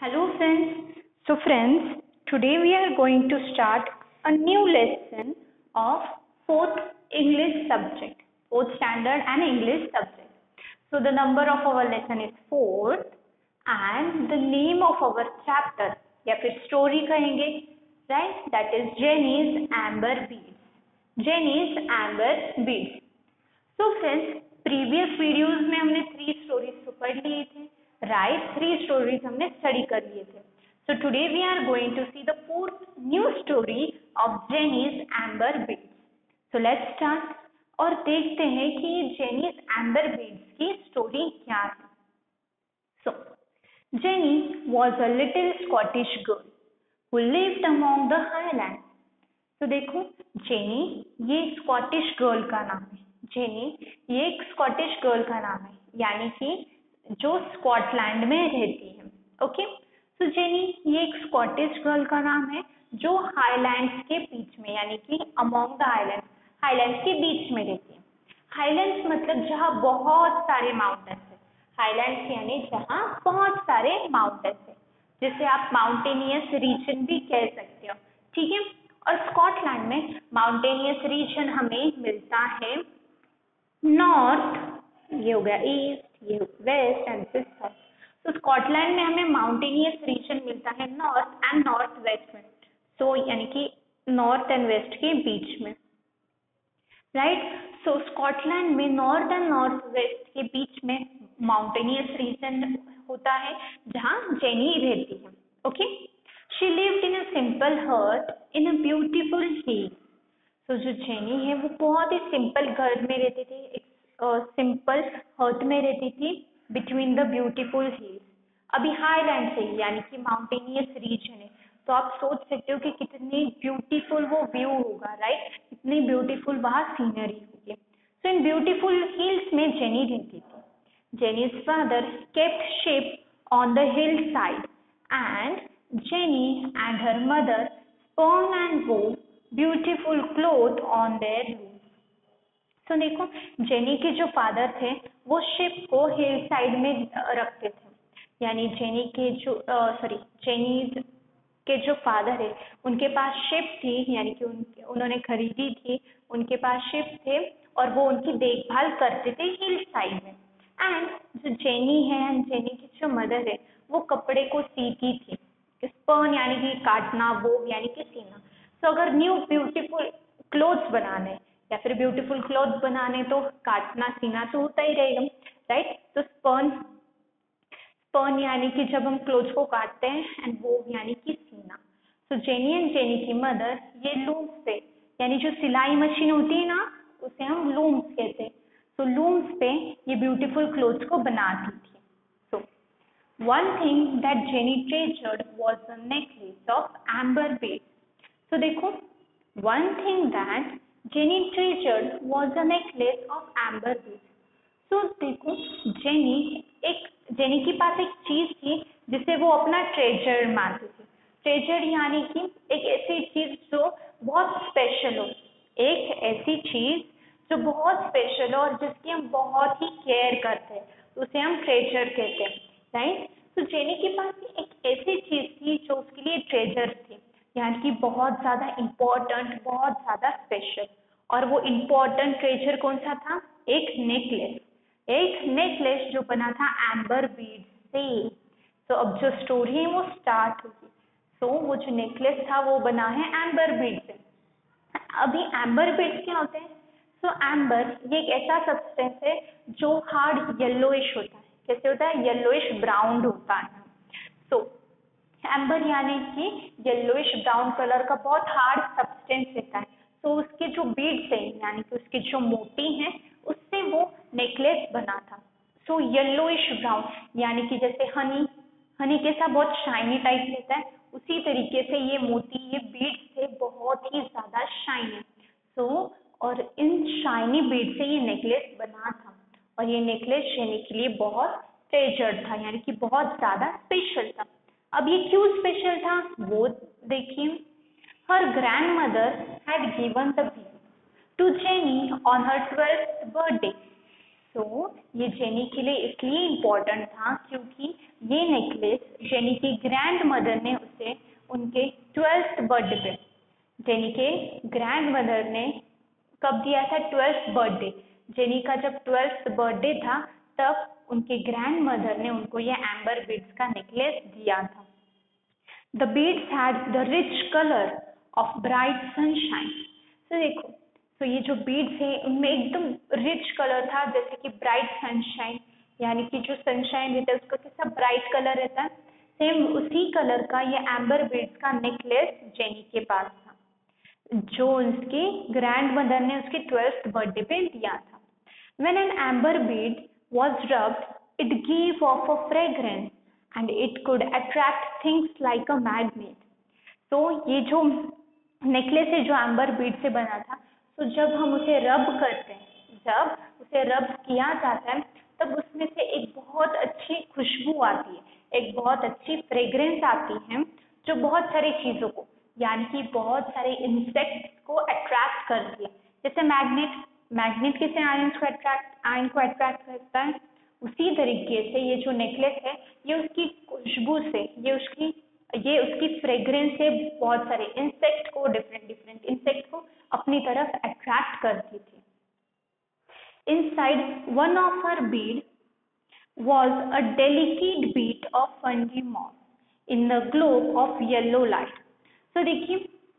Hello friends. So friends, today we are going to start a new lesson of fourth English subject, fourth standard and English subject. So the number of our lesson is fourth and the name of our chapter या फिर story कहेंगे, right? That is Jenny's Amber Beads. Jenny's Amber Beads. तो friends previous videos में हमने 3 stories तो पढ़ लिए थे, राइट? 3 स्टोरीज हमने स्टडी कर लिए थे. So today we are going to see the fourth new story of Jenny's amber beads. So let's start और देखते हैं कि ये जेनीज एम्बर बीड्स की स्टोरी क्या है. So Jenny was a little Scottish girl who lived among the Highlands. तो देखो जेनी ये स्कॉटिश गर्ल का नाम है. जेनी ये एक स्कॉटिश गर्ल का नाम है, यानी कि जो स्कॉटलैंड में रहती है. ओके, तो जेनी ये एक स्कॉटिश गर्ल का नाम है जो हाईलैंड्स के बीच में, यानी कि अमॉन्ग द हाईलैंड्स, हाईलैंड्स के बीच में रहती है. हाईलैंड्स मतलब जहाँ बहुत सारे माउंटेन्स है. हाईलैंड्स यानी जहाँ बहुत सारे माउंटेन्स है, जिसे आप माउंटेनियस रीजन भी कह सकते हो. ठीक है, और स्कॉटलैंड में माउंटेनियस रीजन हमें मिलता है नॉर्थ, ये हो गया ईस्ट, ये वेस्ट एंड साउथ. तो स्कॉटलैंड में हमें माउंटेनियस रीजन मिलता है नॉर्थ एंड नॉर्थ वेस्ट में. सो यानी कि नॉर्थ एंड वेस्ट के बीच में, राइट? सो स्कॉटलैंड में नॉर्थ एंड नॉर्थ वेस्ट के बीच में माउंटेनियस रीजन होता है जहाँ जेनी रहती है. Okay, she lived in a simple hut in a beautiful हिल. तो जो जेनी है वो बहुत ही सिंपल घर में रहती थी, एक सिंपल हर्ट में रहती थी बिटवीन द ब्यूटीफुल हिल्स. अभी हाईलैंड से यानी कि माउंटेनियस रीजन है, तो आप सोच सकते हो कि कितनी ब्यूटीफुल वो व्यू होगा, राइट? कितनी ब्यूटीफुल वहाँ सीनरी होगी. सो इन ब्यूटीफुल हिल्स में जेनी रहती थी. Jenny's father kept sheep on the hillside and Jenny and her mother spun and wove beautiful cloth on their looms. तो देखो जेनी के जो फादर थे वो शिप को हिल साइड में रखते थे, यानी जेनी के जो जेनी के जो फादर है उनके पास शिप थी, यानी कि उन्होंने खरीदी थी, उनके पास शिप थे और वो उनकी देखभाल करते थे हिल साइड में. एंड जो जेनी है एंड जेनी की जो मदर है वो कपड़े को सीती थी. स्पर्न यानी कि काटना, वो यानी कि सीना. तो अगर न्यू ब्यूटीफुल क्लोथ्स बनाने या फिर ब्यूटीफुल क्लोथ्स बनाने तो काटना सीना तो होता ही रहेगा, राइट? तो स्पर्न यानी कि जब हम क्लोथ्स को काटते हैं एंड वो यानी कि सीना. तो जेनी एंड जेनी की मदर ये लूम्स पे, यानी जो सिलाई मशीन होती है ना उसे हम लूम्स कहते हैं. तो लूम्स पे ये ब्यूटीफुल क्लोथ्स को बनाती थी. सो one thing that Jenny treasured was the necklace of amber beads. तो देखो one thing that Jenny treasured was the necklace of amber beads. तो देखो जेनी के पास एक चीज थी जिसे वो अपना ट्रेजर मानती थी. ट्रेजर यानी कि एक ऐसी चीज जो बहुत स्पेशल हो, एक ऐसी चीज जो बहुत स्पेशल हो और जिसकी हम बहुत ही केयर करते हैं, उसे हम ट्रेजर कहते हैं, राइट? तो जेनी के पास एक ऐसी चीज थी जो उसके लिए ट्रेजर थी, यानी कि बहुत ज्यादा इम्पोर्टेंट, बहुत ज्यादा स्पेशल. और वो इम्पोर्टेंट ट्रेजर कौन सा था? एक नेकलेस. एक नेकलेस जो बना था एम्बर बीड से. तो अब जो स्टोरी है वो स्टार्ट होगी. तो वो जो नेकलेस था वो बना है एम्बर बीड से. अभी एम्बर बीड्स क्या होते हैं? तो एम्बर ये एक ऐसा सब्सटेंस है जो हार्ड येलोइश होता है. कैसे होता है? येलोइश ब्राउन होता है. सो एम्बर यानी कि येलोइश ब्राउन कलर का बहुत हार्ड सब्सटेंस रहता है. तो उसके जो बीड्स हैं यानी कि उसकी जो मोती हैं उससे वो नेकलेस बना था. सो येलोइश ब्राउन यानी कि जैसे हनी कैसा बहुत शाइनी टाइप रहता है, उसी तरीके से ये मोती, ये बीड्स थे बहुत ही ज्यादा शाइनी. सो और इन शाइनी बीड से ये नेकलेस बना था और ये नेकलेस जेनी के लिए बहुत ट्रेजर्ड था, यानी कि बहुत ज्यादा स्पेशल था. अब ये क्यों स्पेशल था वो देखिए. Her grandmother had given the bead to Jenny on her 12th birthday. तो ये जेनी के लिए इसलिए इम्पोर्टेंट था क्योंकि ये नेकलेस जेनी की ग्रैंड मदर ने उसे उनके 12th बर्थडे पे, जेनी के ग्रैंड मदर ने कब दिया था? 12th birthday. जेनी का जब 12th बर्थडे था तब उनके ग्रैंड मदर ने उनको ये एम्बर बीड्स का नेकलेस दिया था। The beads had the rich colour of bright sunshine. तो देखो, तो ये जो बीड्स है उनमें एकदम रिच कलर था, जैसे कि ब्राइट सनशाइन, यानी कि जो सनशाइन रहता है उसका कैसा ब्राइट कलर रहता है, सेम उसी कलर का ये एम्बर बीड्स का नेकलेस जेनी के पास था, जो उसकी ग्रैंड मदर ने उसके 12th बर्थडे पे दिया था। When an amber bead was rubbed, it gave off a fragrance and it could attract things like a magnet. तो ये जो नेकलेस है जो एम्बर बीड से बना था, तो जब हम उसे रब करते हैं, जब उसे रब किया जाता है तब उसमें से एक बहुत अच्छी खुशबू आती है, एक बहुत अच्छी फ्रेग्रेंस आती है, जो बहुत सारी चीज़ों को, यानी कि बहुत सारे इंसेक्ट्स को अट्रैक्ट करती है। जैसे मैग्नेट कैसे आयन को अट्रैक्ट करता है, उसी तरीके से ये जो नेकलेस है ये उसकी खुशबू से, ये उसकी फ्रेग्रेंस से बहुत सारे इंसेक्ट को, डिफरेंट इंसेक्ट को अपनी तरफ अट्रैक्ट करती थी। Inside one of her bead was a delicate bit of fungi moss in the globe of yellow light. So देखिए,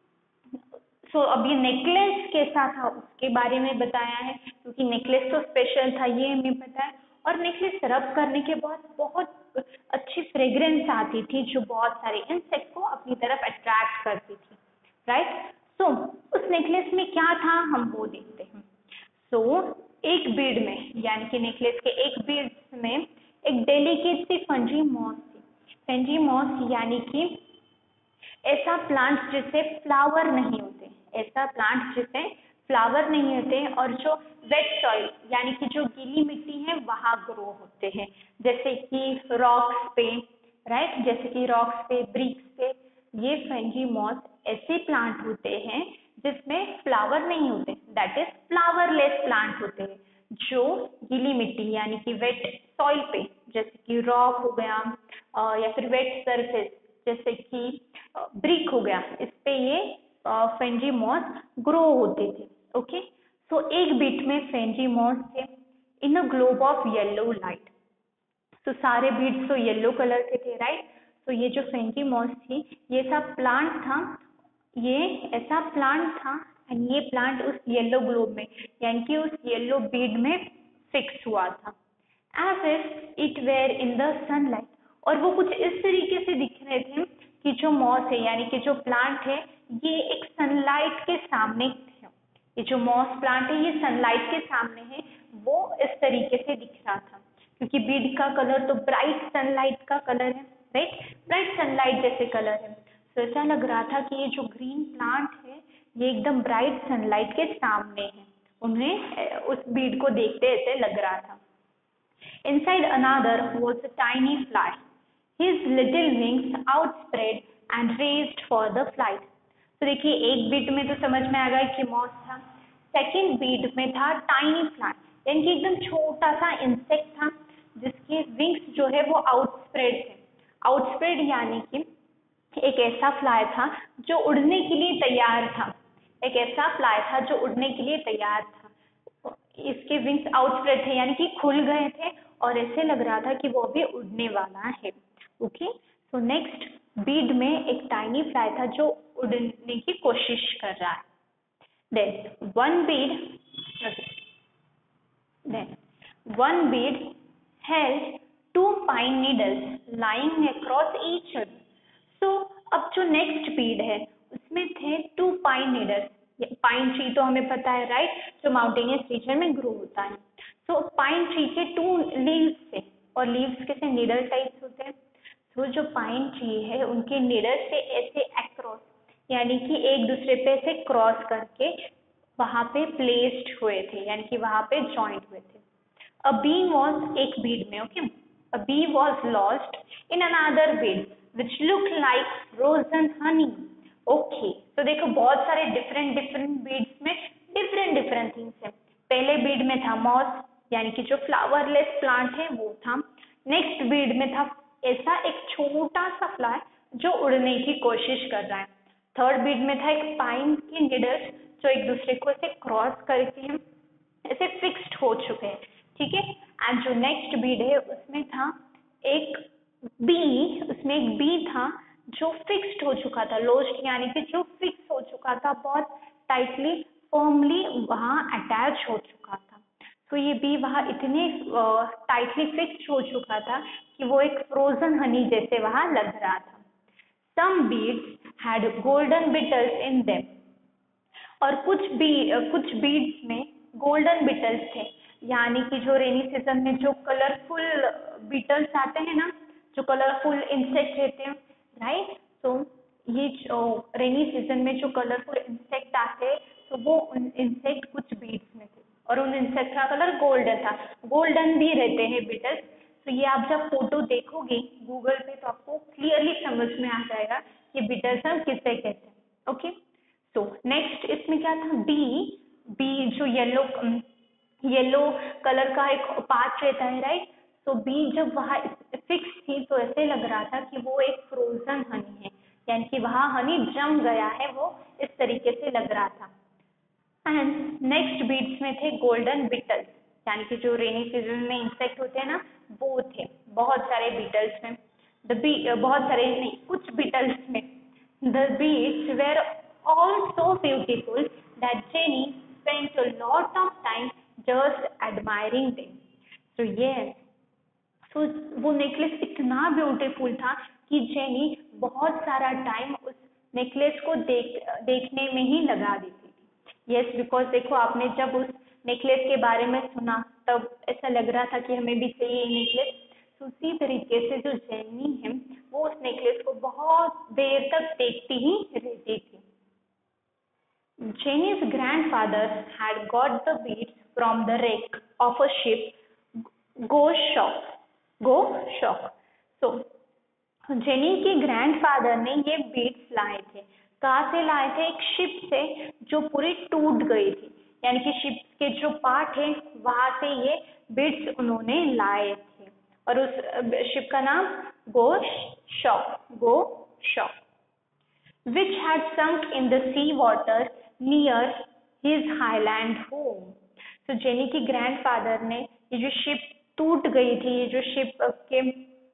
अब ये नेकलेस कैसा था उसके बारे में बताया है, क्योंकि नेकलेस तो स्पेशल था ये हमें पता है, और नेकलेस रब करने के बाद बहुत अच्छी फ्रेग्रेंस आती थी जो बहुत सारे इंसेक्ट को अपनी तरफ अट्रैक्ट करती थी, राइट। सो उस नेकलेस में क्या था हम वो देखते हैं। एक बीड में, यानी कि नेकलेस के एक बीड में एक डेलिकेट सी फंजी मॉस थी। फंजी मॉस यानी कि ऐसा प्लांट जिससे फ्लावर नहीं होते, ऐसा प्लांट जिससे फ्लावर नहीं होते और जो वेट सॉइल यानी कि जो गीली मिट्टी है वहां ग्रो होते हैं, जैसे कि रॉक्स पे, राइट, जैसे कि रॉक्स पे, ब्रिक्स पे। ये फंजी मॉस ऐसे प्लांट होते हैं जिसमें फ्लावर नहीं होते, दैट इज फ्लावरलेस प्लांट होते हैं, जो गीली मिट्टी यानी कि वेट सॉइल पे, जैसे कि रॉक हो गया या फिर वेट सरफेस जैसे कि ब्रिक हो गया, इस पे ये फंजी मॉस ग्रो होते थे। ओके, सो एक बीट में फंजी मॉस थे in a globe of yellow light. तो सारे बीट्स तो येलो कलर के थे, राइट। तो ये जो फंजी मॉस थी ये ऐसा प्लांट था, ये ऐसा प्लांट था एंड ये प्लांट उस येलो ग्लोब में यानी कि उस येलो बीड में फिक्स हुआ था, as if it were in the sunlight. और वो कुछ इस तरीके से दिख रहे थे कि जो मॉस है यानी कि जो प्लांट है ये एक सनलाइट के सामने है, ये जो मॉस प्लांट है ये सनलाइट के सामने है, वो इस तरीके से दिख रहा था, क्योंकि बीड का कलर तो ब्राइट सनलाइट का कलर है, राइट, ब्राइट सनलाइट जैसे कलर है। तो ऐसा लग रहा था कि ये जो ग्रीन प्लांट है ये एकदम ब्राइट सनलाइट के सामने है, उन्हें उस बीड को देखते ऐसे लग रहा था। Inside another was a tiny fly, his little wings outspread and raised for the flight. तो देखिए, एक बीट में तो समझ में आ गया कि मॉस था, सेकेंड बीट में था टाइनी फ्लाई, यानी कि एकदम छोटा सा इंसेक्ट था जिसके विंग्स जो है वो आउटस्प्रेड थे। आउटस्प्रेड यानी कि एक ऐसा फ्लाई था जो उड़ने के लिए तैयार था, एक ऐसा फ्लाई था जो उड़ने के लिए तैयार था। इसके विंग्स आउटस्प्रेड थे यानी कि खुल गए थे और ऐसे लग रहा था कि वो भी उड़ने वाला है। ओके, सो नेक्स्ट बीड में एक टाइनी फ्लाई था जो उड़ने की कोशिश कर रहा है। Then one bead held two pine needles lying across each other. तो अब जो नेक्स्ट बीड है उसमें थे two pine needles. Pine tree तो हमें पता है, राइट, जो माउंटेनियस रीजन में ग्रो होता है। तो पाइन ट्री के टू लीव्स से, और लीव्स कैसे नीडल टाइप्स होते हैं, तो जो पाइन ट्री है उनके नीडल से ऐसे अक्रॉस यानी कि एक दूसरे पे ऐसे क्रॉस करके वहां पे प्लेस्ड हुए थे, यानी कि वहां पे जॉइंट हुए थे। अ बी वॉज एक बीड में, okay, a bee was lost in another bead which looked like frozen honey. Okay, तो देखो बहुत सारे डिफरेंट बीड्स में डिफरेंट थिंग्स है। पहले बीड में था मॉस यानी कि जो फ्लावरलेस प्लांट है वो था, नेक्स्ट बीड में था ऐसा एक छोटा सा फ्लाई जो उड़ने की कोशिश कर रहा है। थर्ड बीड में था एक पाइन के नीडल्स जो एक दूसरे को ऐसे क्रॉस करके हैं, ऐसे फिक्स्ड हो चुके हैं, ठीक है। एंड जो नेक्स्ट बीड है उसमें था एक बी, उसमें एक बी था जो फिक्स्ड हो चुका था, लोस्ट यानी कि जो फिक्स हो चुका था, बहुत टाइटली फर्मली वहां अटैच हो चुका था। तो ये बी वहां इतने टाइटली फिक्स्ड हो चुका था कि वो एक फ्रोजन हनी जैसे वहां लग रहा था। Some beads had golden beetles in them. और कुछ बीड्स में गोल्डन बीटल्स थे, यानी कि जो रेनी सीजन में जो कलरफुल बीटल्स आते हैं ना, जो कलरफुल इंसेक्ट रहते हैं, राइट। तो ये जो रेनी सीजन में जो कलरफुल इंसेक्ट आते हैं, तो वो इंसेक्ट कुछ बीड्स में थे और उन इंसेक्ट का कलर गोल्डन था। गोल्डन भी रहते हैं बीटल्स। तो ये आप जब फोटो देखोगे गूगल पे तो आपको क्लियरली समझ में आ जाएगा कि बीटल्स हम किसे कहते हैं। ओके, तो नेक्स्ट इसमें क्या था, बी। बी जो येलो कलर का एक पार्ट रहता है, राइट। तो बी जब वहां फिक्स थी तो ऐसे लग रहा था कि वो एक फ्रोजन हनी है, यानी कि वहां हनी जम गया है, वो इस तरीके से लग रहा था। एंड नेक्स्ट बीड्स में थे गोल्डन बीटल्स, यानी कि जो रेनी सीजन में इंसेक्ट होते हैं ना, वो थे बहुत सारे बीटल्स में। बहुत सारे नहीं, कुछ बीटल्स में। The beads were all so beautiful that Jenny spent a lot of time just admiring them. तो यस, तो वो नेकलेस इतना ब्यूटीफुल था कि जेनी बहुत सारा टाइम उस नेकलेस को देखने में ही लगा देती थी। यस, बिकॉज देखो आपने जब उस नेकलेस के बारे में सुना तब ऐसा लग रहा था कि हमें भी चाहिए नेकलेस। तो उसी तरीके से जो जेनी है वो उस नेकलेस को बहुत देर तक देखती ही रहती थी। Jenny's grandfather had got the beads from the wreck of a ship, Goshawk. Goshawk. So, Jenny के ग्रैंडफादर ने ये बीड्स लाए थे। कहाँ से लाए थे? एक शिप से जो पूरी टूट गई थी, यानी कि शिप के जो पार्ट है वहां से ये बीड्स उन्होंने लाए थे। और उस शिप का नाम Goshawk, which had sunk in the sea water near his highland home. तो जेनी के ग्रैंडफादर ने ये जो शिप टूट गई थी, ये जो शिप के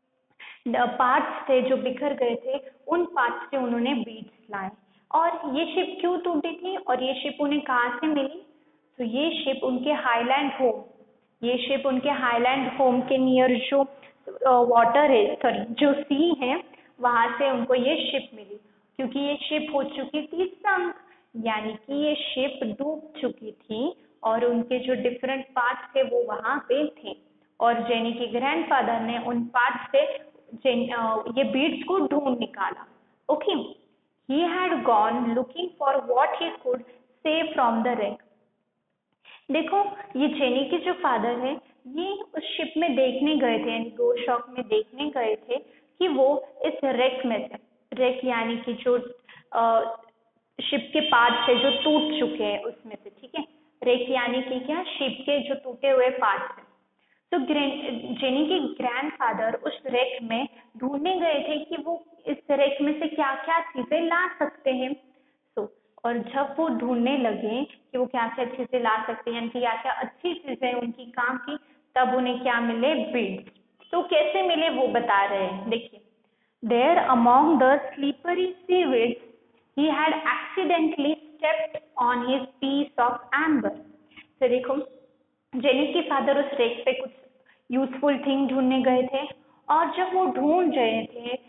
पार्ट्स थे जो बिखर गए थे, उन पार्ट्स से उन्होंने बीड्स लाए। और ये शिप क्यों टूटी थी और ये शिप उन्हें कहाँ से मिली? तो ये शिप उनके हाईलैंड होम, ये शिप उनके हाईलैंड होम के नियर जो वाटर है, सॉरी जो सी है, वहां से उनको ये शिप मिली। क्योंकि ये शिप हो चुकी थी संक, यानी कि ये शिप डूब चुकी थी और उनके जो डिफरेंट पार्ट्स थे वो वहां पे थे। और जेनी के ग्रैंडफादर ने उन पार्ट्स से ये बीड्स को ढूंढ निकाला। Okay, he had gone looking for what he could save from the wreck। देखो, ये जेनी के जो फादर है ये उस शिप में देखने गए थे, यानी गोशॉक में देखने गए थे कि वो इस रेक में से, रेक यानी कि जो शिप के पार्ट्स है जो टूट चुके हैं उसमें से, ठीक है। रेक यानी कि क्या? शिप के जो टूटे हुए पार्ट्स हैं। तो जेनी के ग्रैंडफादर उस रेक में ढूंढने गए थे कि वो इस रेक में से क्या क्या चीजें ला सकते हैं। तो और जब वो ढूंढने लगे कि वो क्या क्या चीजें ला सकते हैं, यानी कि क्या क्या अच्छी चीजें उनकी काम की, तब उन्हें क्या मिले? बीड्स। तो कैसे मिले वो बता रहे हैं, देखिए। There among the slippery seaweeds he had accidentally stepped on his piece of amber। तो देखो, जेनी के फादर उस रेक पे कुछ यूजफुल थिंग ढूंढने गए थे, और जब वो ढूंढ रहे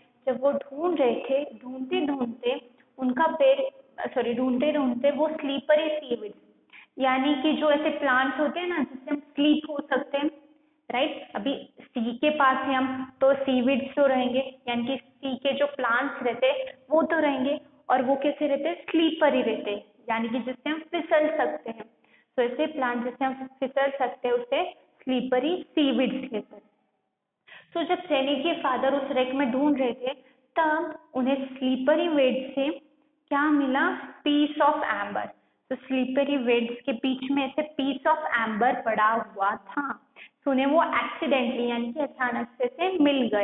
थे, ढूंढते ढूंढते उनका पैर, सॉरी ढूंढते ढूंढते वो स्लीपरी सीवीड, यानी कि जो ऐसे प्लांट्स होते हैं ना जिससे हम स्लीप हो सकते हैं, राइट। अभी सी के पास है हम, तो सीवीड्स तो रहेंगे, यानी कि सी के जो प्लांट्स रहते वो तो रहेंगे, और वो कैसे रहते? स्लीपरी रहते, यानी कि जिससे हम फिसल सकते हैं। तो ऐसे प्लांट जिससे हम फिसल सकते हैं उसे स्लीपरी सीवीड्स कहते हैं। तो जब जेनी के फादर उस रेक में ढूंढ रहे थे तब उन्हें स्लीपरी वेड्स से क्या मिला? Piece of amber. तो स्लीपरी वेड्स के बीच में ऐसे पीस ऑफ एम्बर पड़ा हुआ था, तो उन्हें वो एक्सीडेंटली यानी कि अचानक से मिल गया।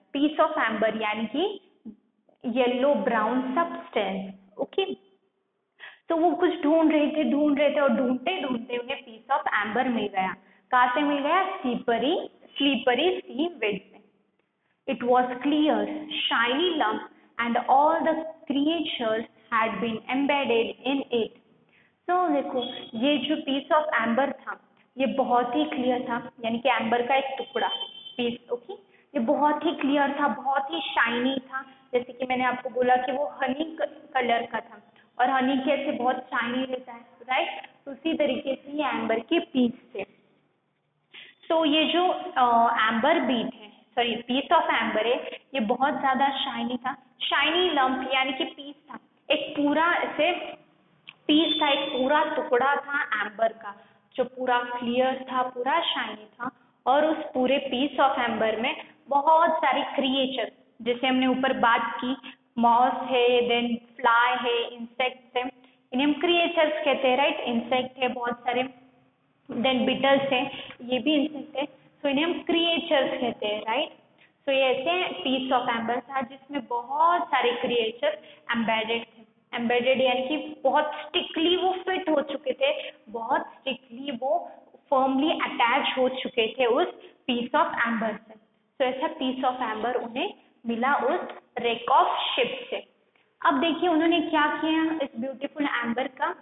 पीस ऑफ एम्बर यानी कि येलो ब्राउन सब्सटेंस। ओके, तो वो कुछ ढूंढ रहे थे और ढूंढते ढूंढते उन्हें पीस ऑफ एम्बर मिल गया। कहाँ से मिल गया? स्लीपरी सी वेड से। It was clear, shiny lump, and all the creatures had been embedded in it. So देखो, ये जो पीस ऑफ एम्बर था ये बहुत ही क्लियर था, यानी कि एम्बर का एक टुकड़ा पीस। ओके, ये बहुत ही क्लियर था, बहुत ही शाइनी था। जैसे कि मैंने आपको बोला कि वो हनी कलर का था, और हनी कैसे बहुत शाइनी रहता है, राइट? तो उसी तरीके से ये एम्बर के पीस थे। तो ये जो एम्बर बीट है, सॉरी पीस ऑफ एम्बर है, ये बहुत ज्यादा शाइनी था। शाइनी लंप यानी कि पीस था, एक पूरा ऐसे पीस का एक पूरा टुकड़ा था एम्बर का, जो पूरा क्लियर था, पूरा शाइनी था। और उस पूरे पीस ऑफ एम्बर में बहुत सारे क्रिएचर, जैसे हमने ऊपर बात की, मॉस है, देन फ्लाई है, इंसेक्ट्स है, इन्हें हम क्रिएचर्स कहते हैं, राइट? इंसेक्ट है बहुत सारे, देन बिटल्स है, ये भी इंसेक्ट है, तो इन्हें हम क्रिएचर्स कहते हैं, राइट? तो ये ऐसे पीस ऑफ एम्बर था जिसमें बहुत सारे क्रिएचर एम्बेडेड थे। एम्बेडेड यानी कि बहुत स्टिकली वो फिट हो चुके थे, बहुत स्टिकली वो फर्मली अटैच हो चुके थे उस पीस ऑफ एम्बर से। तो ऐसा पीस ऑफ एम्बर उन्हें मिला उस रेक ऑफ शिप से। अब देखिए उन्होंने क्या किया इस ब्यूटीफुल एम्बर का।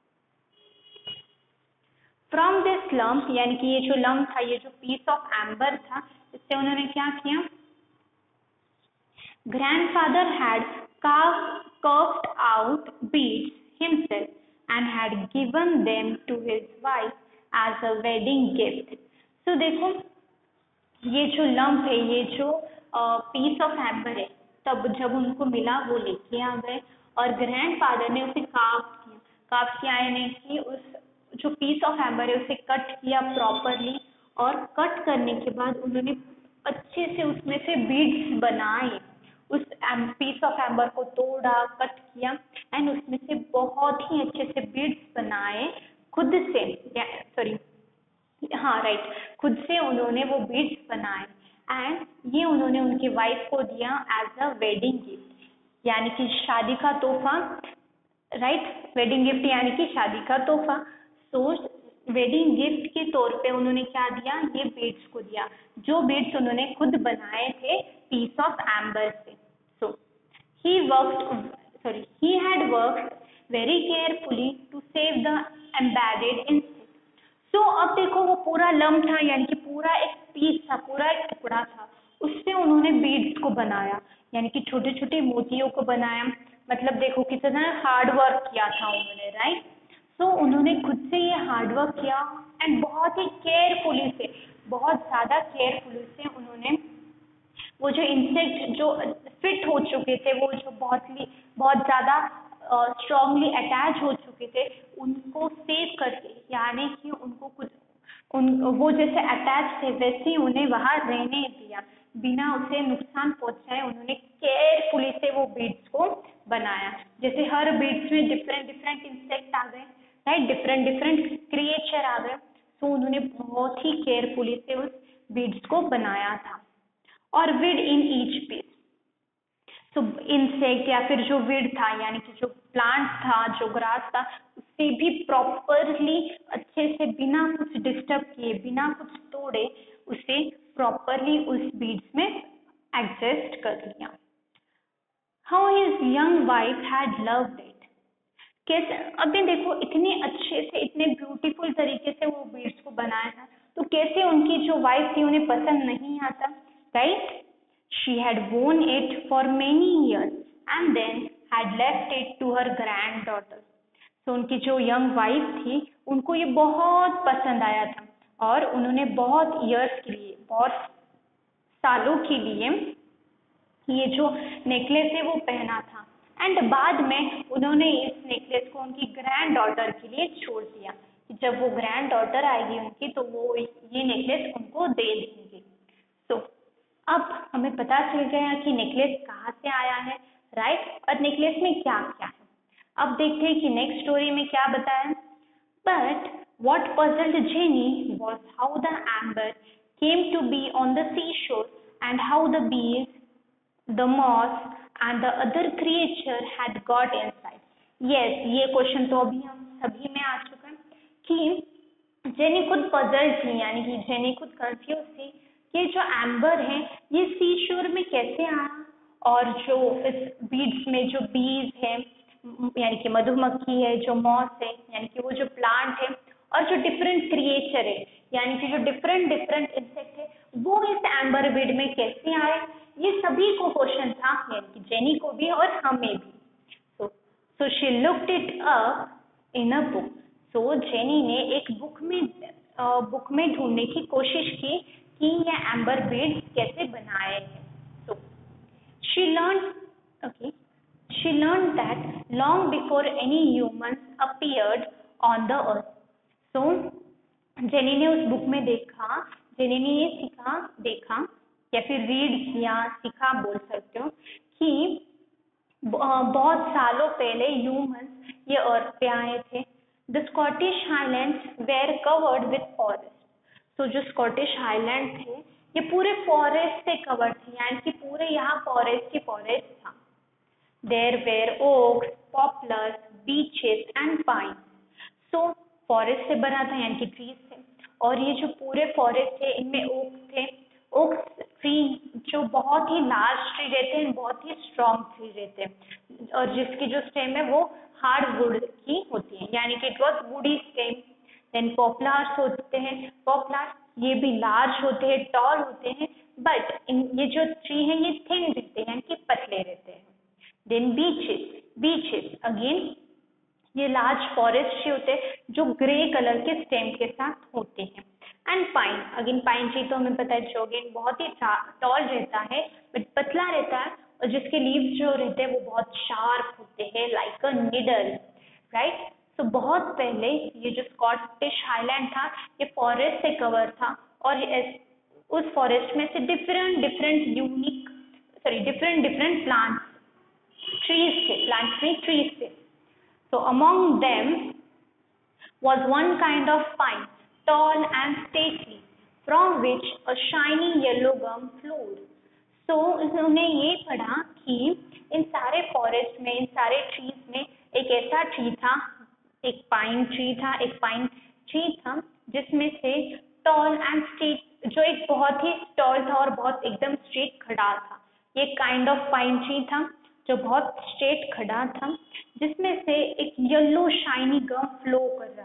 फ्रॉम दिस लम्प, यानी कि ये जो लम्प था, ये जो पीस ऑफ एम्बर था, इससे उन्होंने क्या किया? Grandfather had carved out beads himself and had given them to his wife as a wedding gift. So देखो, ये जो लम्प है, ये जो पीस ऑफ एम्बर है, तब जब उनको मिला वो लेके आ गए और ग्रैंडफादर ने उसे कार्व किया यानी कि उस जो पीस ऑफ एम्बर है उसे कट किया प्रॉपरली, और कट करने के बाद उन्होंने अच्छे से उसमें से बीड्स बनाए। उस पीस ऑफ एम्बर को तोड़ा, कट किया एंड उसमें से बहुत ही अच्छे से बीड्स बनाए खुद से, सॉरी हाँ राइट, खुद से उन्होंने वो बीड्स बनाए एंड ये उन्होंने उनकी वाइफ को दिया एज अ वेडिंग गिफ्ट, यानी कि शादी का तोहफा, राइट? वेडिंग गिफ्ट यानी कि शादी का तोहफा। तो वेडिंग गिफ्ट के तौर पे उन्होंने क्या दिया? ये बीड्स को दिया, जो बीड्स उन्होंने खुद बनाए थे पीस ऑफ एम्बर से। सो he had worked very carefully to save the embedded insect. तो अब देखो वो पूरा लम्प था, यानी कि पूरा एक पीस था, पूरा एक टुकड़ा था, उससे उन्होंने बीड्स को बनाया, यानी कि छोटे छोटे मोतियों को बनाया। मतलब देखो कितना हार्ड वर्क किया था उन्होंने, राइट? तो उन्होंने खुद से ये हार्ड वर्क किया एंड बहुत ही केयरफुली से, बहुत ज़्यादा केयरफुली से उन्होंने वो जो इंसेक्ट जो फिट हो चुके थे, वो जो बहुत ज़्यादा स्ट्रांगली अटैच हो चुके थे, उनको सेव करके, यानी कि उनको कुछ वो जैसे अटैच थे वैसे ही उन्हें वहाँ रहने दिया, बिना उसे नुकसान पहुँचाए उन्होंने केयरफुली से वो बीड्स को बनाया। जैसे हर बीड्स में डिफरेंट डिफरेंट इंसेक्ट आ गए, राइट? डिफरेंट डिफरेंट क्रिएचर आ गए, तो उन्होंने बहुत ही केयरफुली से उस बीड्स को बनाया था। और विड इन ईच पीस, तो इंसेक्ट या फिर जो विड था, यानी कि जो प्लांट था, जो ग्रास था, उससे भी प्रॉपरली अच्छे से बिना कुछ डिस्टर्ब किए, बिना कुछ तोड़े, उसे प्रॉपरली उस बीड्स में एडजस्ट कर लिया। How his young wife had loved it, कैसे, अभी देखो इतने अच्छे से, इतने ब्यूटीफुल तरीके से वो बीड्स को बनाया था, तो कैसे उनकी जो वाइफ थी उन्हें पसंद नहीं आता, right? She had worn it for many years and then had left it to her granddaughter. So उनकी जो यंग वाइफ थी उनको ये बहुत पसंद आया था और उन्होंने बहुत ईयर्स के लिए, बहुत सालों के लिए ये जो नेकलेस है वो पहना था एंड बाद में उन्होंने इस नेकलेस को उनकी ग्रैंड डॉटर के लिए छोड़ दिया कि जब वो ग्रैंड डॉटर आएगी उनकी तो वो ये नेकलेस उनको दे देंगे। तो अब हमें पता चल गया कि नेकलेस कहाँ से आया है, राइट? और नेकलेस में क्या क्या है। अब देखते हैं कि नेक्स्ट स्टोरी में क्या बताया। But what puzzled Jenny was how the amber came to be on the seashore and how the bees the mouse and the other creature had got inside. Yes, ये क्वेश्चन तो अभी हम सभी में आ चुका है कि जेनी खुद पजल थी, यानी कि जेनी खुद कंफ्यूज थी कि जो एम्बर है ये सी शोर में कैसे आया, और जो इस बीड्स में जो बीज है यानी कि मधुमक्खी है, जो मॉस है यानी कि वो जो प्लांट है, और जो डिफरेंट क्रिएचर है यानी कि जो डिफरेंट डिफरेंट इंसेक्ट है वो इस एम्बर बीड में कैसे आए, ये सभी को क्वेश्चन था, यानी कि जेनी को भी और हमें भी। So she looked it up in a book. So Jenny ने एक बुक में ढूंढने की कोशिश की कि ये एम्बर बीड कैसे बनाए हैं। So she learned that long before any humans appeared on the earth. So Jenny ने उस बुक में जेनी ने ये देखा या फिर रीड किया, सीखा बोल सकते हो, कि बहुत सालों पहले ह्यूमंस ये अर्थ पे आए थे। The Scottish Highlands were covered with forest. तो जो स्कॉटिश हाईलैंड थे ये पूरे फॉरेस्ट से कवर्ड थे, यानी कि पूरे यहाँ फॉरेस्ट था। There were oaks, poplars, beeches and pine. So forest से बना था यानी कि ट्रीज थे, और ये जो पूरे फॉरेस्ट थे इनमें ओक्स थे। ओक्स ट्री जो बहुत ही लार्ज ट्री रहते हैं, बहुत ही स्ट्रॉन्ग ट्री रहते हैं, और जिसकी जो स्टेम है वो हार्ड वुड की होती है, यानी कि it was woody stem. Then poplars होते हैं, पॉपुलर ये भी लार्ज होते हैं, टॉल होते हैं, बट ये जो ट्री है ये थिन रहते हैं यानी कि पतले रहते हैं। देन बीचेस अगेन ये लार्ज फॉरेस्ट ट्री होते हैं जो ग्रे कलर के स्टेम के साथ होते हैं। And pine, again pine tree तो हमें पता है जो अगेन बहुत ही टॉल रहता है बट पतला रहता है, और जिसके लीव्स जो रहते हैं वो बहुत शार्प होते हैं लाइक अ निडल, राइट। तो बहुत पहले ये जो स्कॉटिश हाईलैंड था ये फॉरेस्ट से कवर था, और उस फॉरेस्ट में से डिफरेंट ट्रीज थे। So among them was one kind of pine, tall and stately, from which a shiny yellow gum flowed. So उन्होंने ये पढ़ा कि इन सारे फॉरेस्ट में, इन सारे ट्रीज में एक ऐसा ट्री था, एक पाइन ट्री था जिसमें से टॉल एंड स्ट्रेट, जो एक बहुत ही टॉल था और बहुत एकदम स्ट्रेट खड़ा था। ये काइंड ऑफ पाइन ट्री था जो बहुत स्ट्रेट खड़ा था, जिसमें से एक येलो शाइनी गम फ्लो कर रहा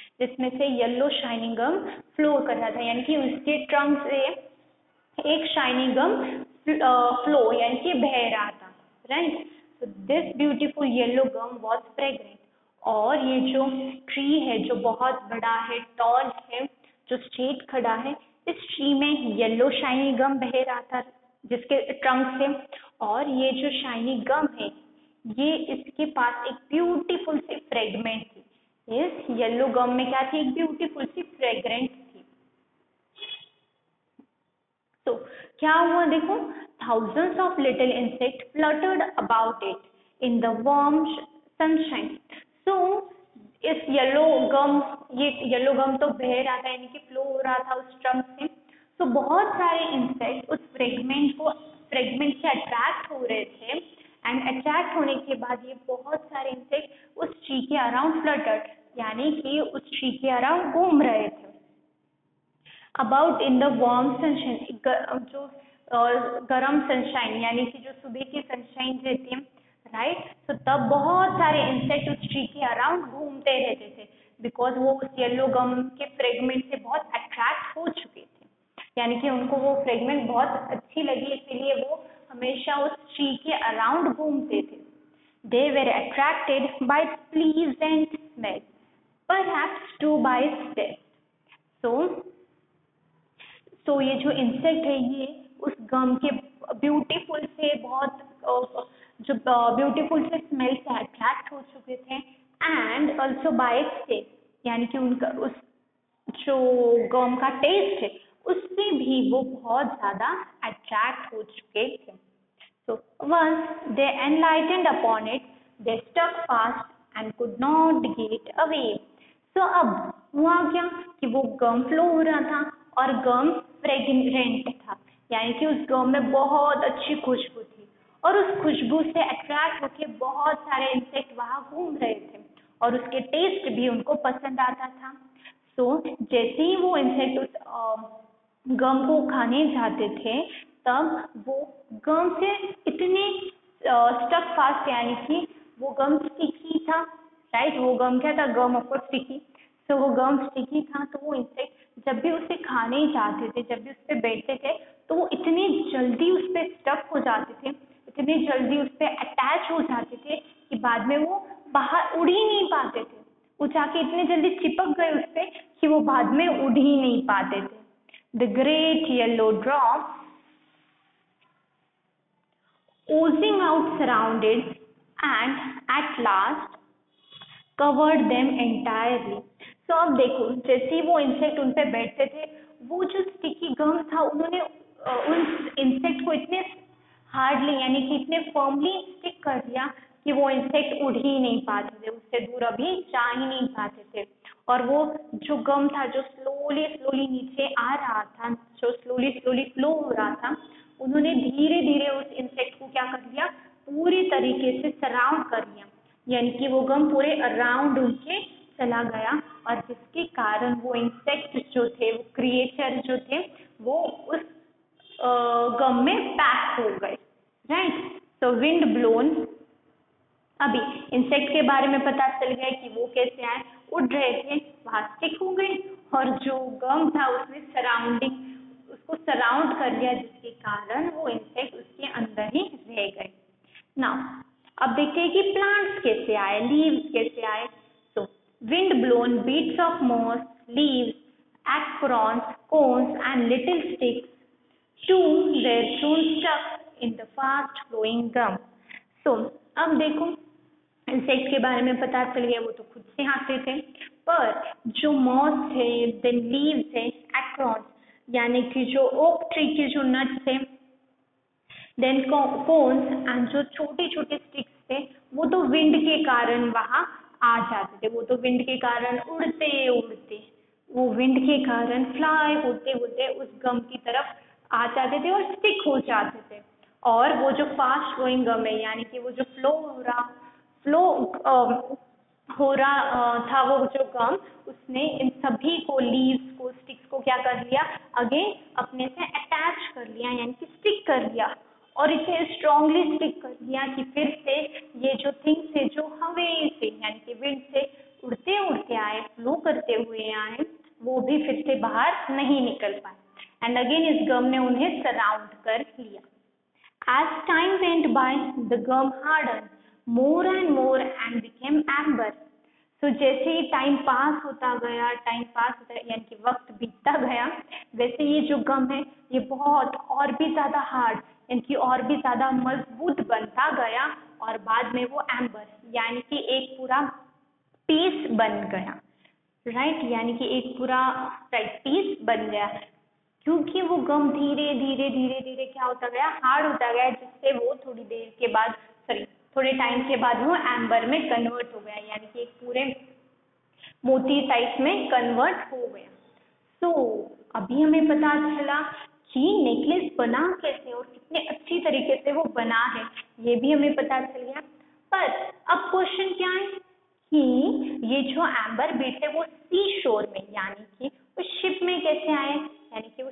था, यानी कि उसके ट्रंक से एक शाइनी गम फ्लो यानी कि बह रहा था, right. So this beautiful yellow gum was fragrant. और ये जो ट्री है जो बहुत बड़ा है, टॉल है, जो स्ट्रेट खड़ा है, इस ट्री में येलो शाइनी गम बह रहा था जिसके ट्रंक से, और ये जो शाइनी गम है ये इसके पास एक ब्यूटीफुल सी फ्रेगमेंट थी। इस येलो गम में क्या थी? एक ब्यूटीफुल सी फ्रेग्रेंट थी। तो क्या हुआ देखो, thousands of little insects fluttered about it in the warm sunshine. So इस येलो गम तो बह रहा था यानी कि फ्लो हो रहा था उस ट्रंक से। तो बहुत सारे इंसेक्ट उस फ्रेगमेंट से अट्रैक्ट हो रहे थे, एंड अट्रैक्ट होने के बाद ये बहुत सारे इंसेक्ट उस ट्री के अराउंड फ्लटर्ड, यानी कि उस ट्री के अराउंड घूम रहे थे। About in the warm sunshine, जो गर्म सनशाइन यानी कि जो सुबह की सनशाइन रहती है, राइट। तो तब बहुत सारे इंसेक्ट उस ट्री के अराउंड घूमते रहते थे, बिकॉज वो उस येलो गम के फ्रेगमेंट से बहुत अट्रैक्ट हो चुके थे, यानी कि उनको वो फ्रेगमेंट बहुत अच्छी लगी, इसीलिए वो हमेशा उस ट्री के अराउंड घूमते थे। They were attracted by pleasant smell, perhaps to by taste. तो ये जो इंसेक्ट है ये उस गम के ब्यूटीफुल से ब्यूटीफुल से स्मेल से अट्रैक्ट हो चुके थे, एंड ऑल्सो बाय टेस्ट, यानी कि उनका उस जो गम का टेस्ट है उससे भी वो बहुत ज्यादा अट्रैक्ट हो चुके थे। So once they enlightened upon it, they stuck fast and could not get away. So अब हुआ क्या कि वो गम फ्लो हो रहा था और गम फ्रेग्रेंट था, यानी कि उस गम में बहुत अच्छी खुशबू थी, और उस खुशबू से अट्रैक्ट होके बहुत सारे इंसेक्ट वहाँ घूम रहे थे और उसके टेस्ट भी उनको पसंद आता था। तो जैसे ही वो इंसेक्ट उस गम को खाने जाते थे तब वो गम से इतने स्टक फास्ट, यानी कि वो गम स्टिकी था, राइट। वो गम क्या था, गम ऑफ कोर्स स्टिकी। तो वो गम स्टिकी था, तो वो इंसेक्ट जब भी उसे खाने जाते थे, जब भी उस पर बैठते थे, तो वो इतनी जल्दी उस पर स्टक हो जाते थे, इतनी जल्दी उस पर अटैच हो जाते थे कि बाद में वो बाहर उड़ ही नहीं पाते थे। वो जाके इतने जल्दी चिपक गए उस पर कि वो बाद में उड़ ही नहीं पाते थे। The great yellow drop oozing out surrounded and at last covered them entirely. So अब देखो, जैसे ही वो इंसेक्ट उन पे बैठते थे, वो जो स्टिकी गम था उन्होंने उन इंसेक्ट को इतने हार्डली, यानी कि इतने फर्मली स्टिक कर दिया कि वो इंसेक्ट उड़ ही नहीं पाते थे, उससे दूर अभी जा ही नहीं पाते थे। और वो जो गम था जो स्लोली स्लोली नीचे आ रहा था, जो स्लोली स्लोली फ्लो हो रहा था, उन्होंने धीरे धीरे उस इंसेक्ट को क्या कर लिया, पूरी तरीके से सराउंड कर लिया, यानी कि वो गम पूरे अराउंड उनके चला गया और जिसके कारण वो इंसेक्ट जो थे, वो क्रिएचर जो थे, वो उस गम में पैक हो गए, राइट। तो विंड ब्लोन, अभी इंसेक्ट के बारे में पता चल गया कि वो कैसे आए, उड़ रहे थे, वहां स्टिक हो गए और जो गम था उसने उसको सराउंड कर लिया, जिसके कारण वो इंसेक्ट उसके अंदर ही रह गए। नाउ अब देखते हैं कि प्लांट्स कैसे आए, लीव्स कैसे आए। तो wind blown bits of moss, leaves, acorns, cones and little sticks to their soon stuck in the fast flowing gum. So अब देखो, इंसेक्ट के बारे में पता चल गया, वो तो खुद से आते थे, पर जो मॉस थे, देन लीव्स है, एक्रॉन्स यानी कि जो ओक ट्री के जो नट्स थे, देन कोन्स एंड जो छोटे छोटे स्टिक्स थे, वो तो विंड के कारण वहां आ जाते थे, वो तो विंड के कारण उड़ते उड़ते, वो विंड के कारण फ्लाई होते होते उस गम की तरफ आ जाते थे और स्टिक हो जाते थे। और वो जो फास्ट फ्लोइंग गम है, यानी कि वो जो फ्लो हो रहा था, वो जो गम, उसने इन सभी को, लीव्स को, स्टिक्स को क्या कर लिया, अगेन अपने से अटैच कर लिया, यानी कि स्टिक कर लिया, और इसे स्ट्रांगली स्टिक कर दिया कि फिर से ये जो थिंग्स है जो हवे से, यानी कि विंड से उड़ते उड़ते आए, फ्लो करते हुए आए, वो भी फिर से बाहर नहीं निकल पाए। एंड अगेन इस गम ने उन्हें सराउंड कर लिया। As time went by, the gum hardened more and more and became amber. So जैसे ही टाइम पास होता गया, यानी कि वक्त बीतता गया, वैसे ये जो गम है ये बहुत और भी ज्यादा हार्ड, यानी कि और भी ज्यादा मजबूत बनता गया और बाद में वो एम्बर यानी कि एक पूरा पीस बन गया, राइट। यानी कि एक पूरा पीस बन गया, क्योंकि वो गम धीरे धीरे धीरे धीरे क्या होता गया, हार्ड होता गया, जिससे वो थोड़ी देर के बाद, थोड़े टाइम के बाद वो एम्बर में कन्वर्ट हो गया, यानी कि एक पूरे मोती टाइप में कन्वर्ट हो गया। तो अभी हमें पता चला कि नेकलेस बना कैसे और कितने अच्छी तरीके से वो बना है, ये भी हमें पता चल गया। पर अब क्वेश्चन क्या है कि ये जो एम्बर बीट्स है वो सी शोर में, यानी कि वो शिप में कैसे आए, यानी कि वो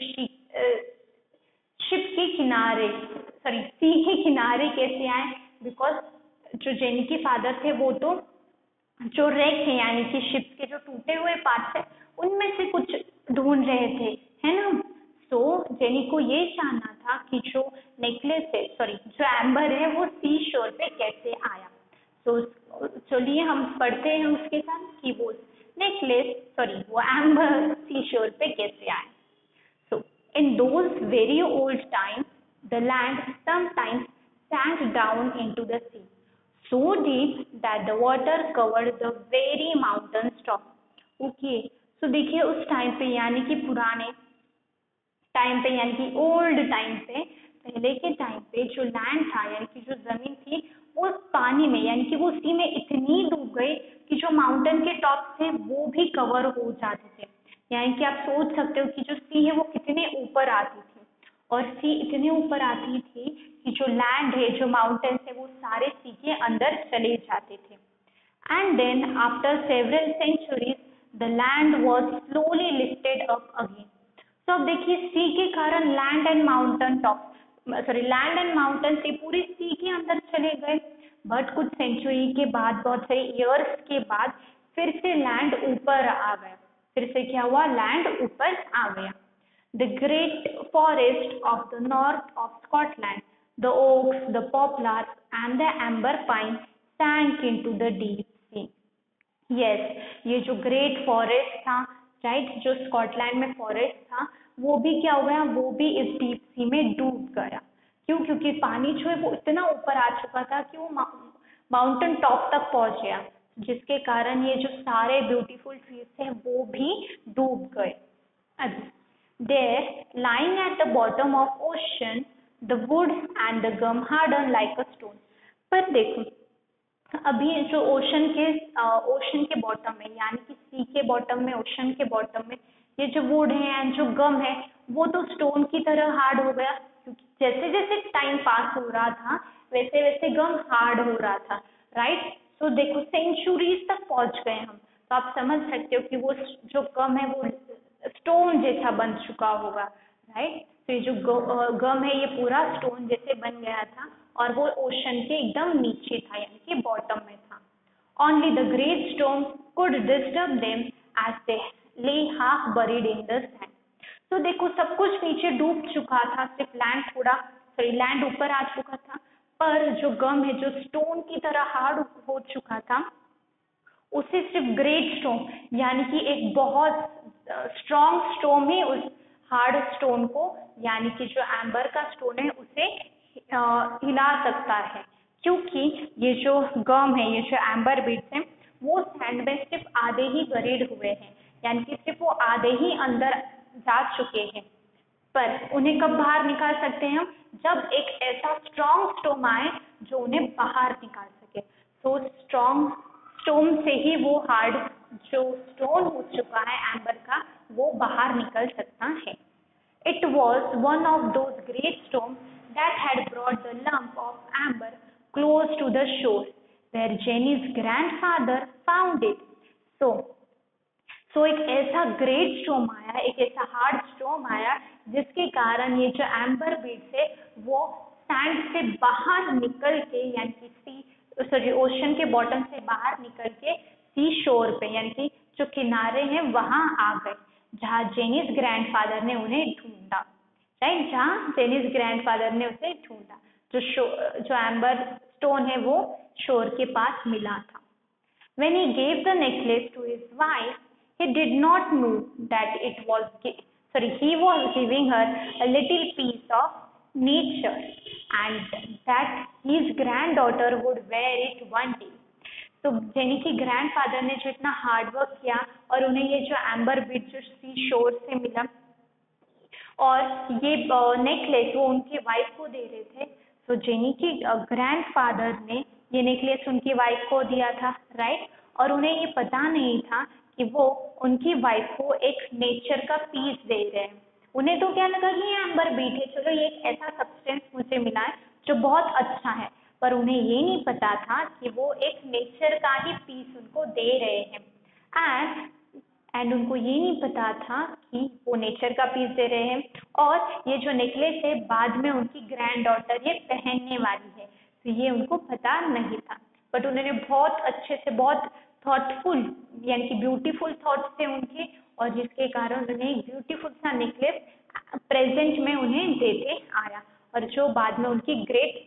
शिप के किनारे, सी के किनारे कैसे आए, बिकॉज जो जेनी के फादर थे वो तो जो रेक है, यानी कि शिप के जो टूटे हुए पार्ट्स है, उनमें से कुछ ढूंढ रहे थे, है ना। तो जेनी को ये जानना था कि जो नेकलेस है, जो एम्बर है वो सी शोर पे कैसे आया। तो चलिए हम पढ़ते हैं उसके साथ कि वो नेकलेस वो एम्बर सी शोर पे कैसे आए। So in those very old times, the land sometimes sank down into the sea, so deep that the water covered the very mountains top. Okay, so देखिए उस टाइम पे, यानी कि पुराने टाइम पे, यानी कि ओल्ड टाइम पे, पहले के टाइम पे जो लैंड था, यानी कि जो जमीन थी, वो पानी में, यानी कि वो सी में इतनी डूब गई कि जो माउंटेन के टॉप थे वो भी कवर हो जाते थे। यानी कि आप सोच सकते हो कि जो सी है वो कितने ऊपर आती थी, और सी इतने ऊपर आती थी कि जो लैंड है, जो माउंटेन्स है, वो सारे सी के अंदर चले जाते थे। And then after several centuries the land was slowly lifted up again. तो अब देखिए सी के कारण land and mountain land and mountain से पूरे सी के अंदर चले गए, बट कुछ सेंचुरी के बाद, बहुत सारे ईयर्स के बाद फिर से लैंड ऊपर आ गया। फिर से क्या हुआ, लैंड ऊपर आ गया। The great forest of the north of Scotland, the oaks, the poplar and the amber pine sank into the deep sea. Yes, ये जो ग्रेट फॉरेस्ट था, राइट, जो स्कॉटलैंड में फॉरेस्ट था, वो भी क्या हो गया, वो भी इस डीप सी में डूब गया। क्यों? क्योंकि पानी जो है वो इतना ऊपर आ चुका था कि वो माउंटेन टॉप तक पहुंच गया, जिसके कारण ये जो सारे ब्यूटीफुल ट्रीज थे वो भी डूब गए। There lying at the bottom of ocean the wood and the gum harden like a stone. पर देखो अभी जो ओशन के बॉटम में, यानी कि सी के बॉटम में, ओशन के बॉटम में, ये जो वुड है एंड जो गम है वो तो स्टोन की तरह हार्ड हो गया, क्योंकि जैसे जैसे टाइम पास हो रहा था वैसे वैसे गम हार्ड हो रहा था, राइट। तो देखो सेंचुरीज तक पहुंच गए हम, तो आप समझ सकते हो कि वो जो गम है वो स्टोन जैसा बन चुका होगा, राइट। तो ये जो गम है ये पूरा स्टोन जैसे बन गया था और वो ओशन के एकदम नीचे था, यानी कि बॉटम में था। Only the great storm could disturb them as they lay half buried in the sand. तो देखो सब कुछ नीचे डूब चुका था, सिर्फ लैंड ऊपर आ चुका था, पर जो गम है, जो स्टोन की तरह हार्ड हो चुका था, उसे सिर्फ ग्रेट स्टोन, यानी कि एक बहुत स्ट्रॉन्ग स्टोन ही उस हार्ड स्टोन को, यानी कि जो एम्बर का स्टोन है, उसे हिला सकता है। क्योंकि ये जो गम है, ये जो एम्बर बीड्स हैं, वो सैंड में सिर्फ आधे ही बरीड हुए हैं, यानी कि सिर्फ वो आधे ही अंदर जा चुके हैं। पर उन्हें कब बाहर निकाल सकते हैं हम? जब एक ऐसा स्ट्रॉन्ग स्टोन आए जो उन्हें बाहर निकाल सके। तो स्ट्रॉन्ग स्टोन से ही वो हार्ड जो स्टोन हो चुका है एम्बर का, वो बाहर निकल सकता है। It was one of those great storms that had brought the lump of amber close to the shore, where Jenny's grandfather found it. So एक ऐसा ग्रेट स्टॉर्म आया, एक ऐसा हार्ड स्टॉर्म आया, जिसके कारण ये जो एम्बर बीड्स है वो सैंड से बाहर निकल के, यानी कि ओशन के बॉटम से बाहर निकल के सी शोर पे, यानी कि जो किनारे हैं वहां आ गए, जहाँ जेनिस ग्रैंडफादर ने उन्हें ढूंढा, राइट, जहाँ जेनिस ग्रैंडफादर ने उसे ढूंढा। जो एम्बर स्टोन है वो शोर के पास मिला था। When he gave the necklace to his wife, he did not know that he was giving her a little piece of nature and that his granddaughter would wear it one day. तो Jenny की grandfather ने जो इतना hard work किया और उन्हें ये जो एम्बर बीड जो सी शोर से मिला और ये नेकलेस वो उनकी वाइफ को दे रहे थे, तो जेनी की ग्रैंडफादर ने ये नेकलेस उनकी वाइफ को दिया था, राइट। और उन्हें ये पता नहीं था कि वो उनकी वाइफ को एक नेचर का पीस दे रहे हैं। उन्हें तो क्या लगा कि ये एम्बर बीड है, चलो ये एक ऐसा सब्सटेंस मुझे मिला है जो बहुत अच्छा है, पर उन्हें ये नहीं पता था कि वो एक नेचर का ही पीस उनको दे रहे हैं। एंड उनको ये नहीं पता था कि वो नेचर का पीस दे रहे हैं, और ये जो नेकलेस है बाद में उनकी ग्रैंड डॉटर ये पहनने वाली है, तो ये उनको पता नहीं था। बट उन्होंने बहुत अच्छे से, बहुत थॉटफुल, यानी कि ब्यूटीफुल थॉट्स थे उनके, और जिसके कारण उन्हें एक ब्यूटीफुल सा नेकलेस प्रेजेंट में उन्हें देते आया, और जो बाद में उनकी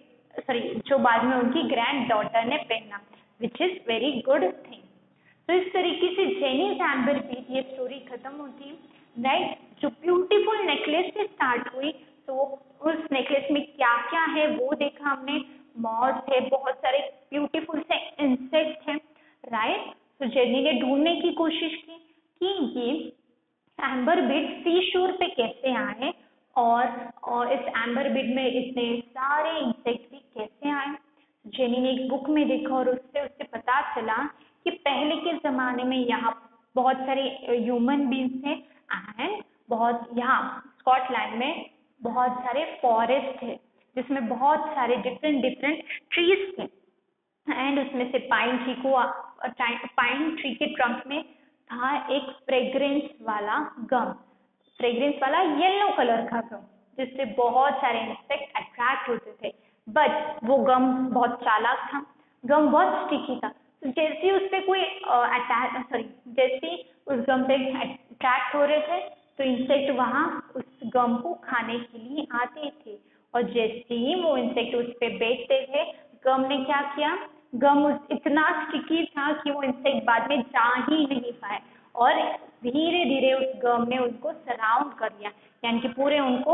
ग्रैंड डॉटर ने पहना, which is very good thing. तो इस तरीके से जेनिस एम्बर बीड ये स्टोरी खत्म होती है, राइट। जो ब्यूटीफुल नेकलेस से स्टार्ट हुई, तो उस नेकलेस में क्या क्या है वो देखा हमने, मॉड्स है, बहुत सारे ब्यूटीफुल से इंसेक्ट हैं, राइट। तो जेनी ने ढूंढने की कोशिश की कि ये एम्बर बीड सी शोर पे कैसे आए, और इस एम्बर बीड में इतने सारे इंसेक्ट भी कैसे आए। जेनी ने एक बुक में देखा और उससे पता चला कि पहले के ज़माने में यहाँ बहुत सारे ह्यूमन बींग्स थे, एंड बहुत यहाँ स्कॉटलैंड में बहुत सारे फॉरेस्ट थे, जिसमें बहुत सारे डिफरेंट डिफरेंट ट्रीज थे एंड उसमें से पाइन ट्री के ट्रंक में था एक फ्रेग्रेंस वाला येलो कलर का गम, जिससे बहुत सारे इंसेक्ट अट्रैक्ट होते थे। बट वो गम बहुत चालाक था, गम बहुत स्टिकी था, तो जैसे ही उस पर कोई जैसे ही उस गम पे अट्रैक्ट हो रहे थे तो इंसेक्ट वहां उस गम को खाने के लिए आते थे, और जैसे ही वो इंसेक्ट उस पे बैठते थे गम ने क्या किया, इतना स्टिकी था कि वो इंसेक्ट बाद में जा ही नहीं पाए, और धीरे धीरे उस गम ने उनको सराउंड कर लिया, यानी कि पूरे उनको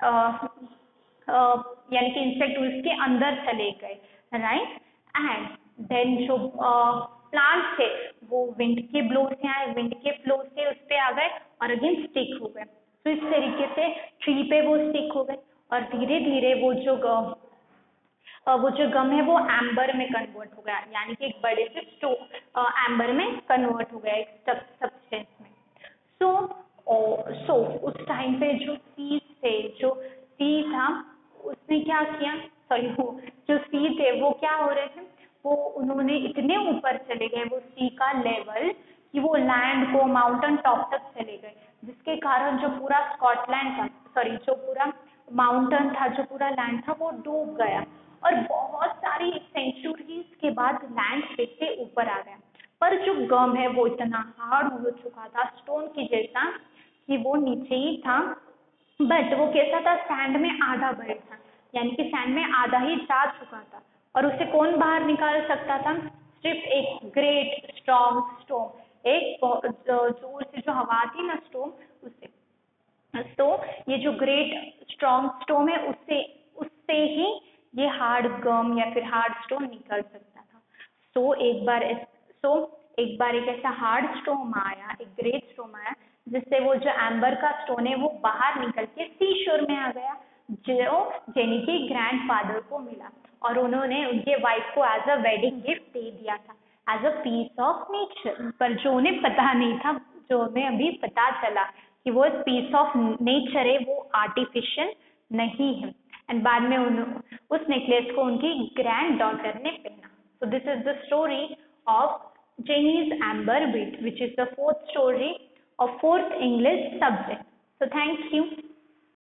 यानी कि इंसेक्ट उसके अंदर चले गए, राइट। एंड देन जो प्लांट थे वो विंड के फ्लो से उस पे आ गए और अगेन स्टिक हो गए। तो इस तरीके से ट्री पे वो स्टिक हो गए और धीरे धीरे वो जो गम है वो एम्बर में कन्वर्ट हो गया, यानी कि एक बड़े से एम्बर में कन्वर्ट हो गया, एक सब्सटेंस में। सो उस टाइम पे जो सी था उसने क्या किया, जो सी थे वो क्या हो रहे थे, वो उन्होंने इतने ऊपर चले गए वो सी का लेवल कि वो लैंड को माउंटेन टॉप तक चले गए, जिसके कारण जो पूरा स्कॉटलैंड था, जो पूरा माउंटेन था, जो पूरा लैंड था वो डूब गया, और बहुत सारी सेंचुरीज के बाद लैंड फिर से ऊपर आ गया। पर जो गम है वो इतना हार्ड हो चुका था स्टोन की जैसा कि वो नीचे ही था, बट वो कैसा था, सैंड में आधा बड़े था, यानी कि सैंड में आधा ही जा चुका था, और उसे कौन बाहर निकाल सकता था, सिर्फ एक ग्रेट स्ट्रॉन्ग स्टोम, एक जोर से जो हवा थी ना स्टोम उससे। तो ये जो ग्रेट स्ट्रॉन्ग स्टोम है उससे ही ये हार्ड गम या फिर हार्ड स्टोन निकल सकता था। एक बार एक ऐसा हार्ड स्टोम आया, एक ग्रेट स्टोम आया, जिससे वो जो एम्बर का स्टोन है वो बाहर निकल के सी शोर में आ गया, जो जेनी के ग्रैंडफादर को मिला, और उन्होंने उनके वाइफ को एज अ वेडिंग गिफ्ट दे दिया था, as a piece of nature. पर जो उन्हें पता नहीं था, जो हमें अभी पता चला कि वो पीस ऑफ नेचर है, वो आर्टिफिशियल नहीं है। एंड बाद में उस नेकलेस को उनकी ग्रैंड डॉटर ने पहना। So this is the story of Jenny's Amber Bead, which is the fourth story of fourth English subject. So thank you.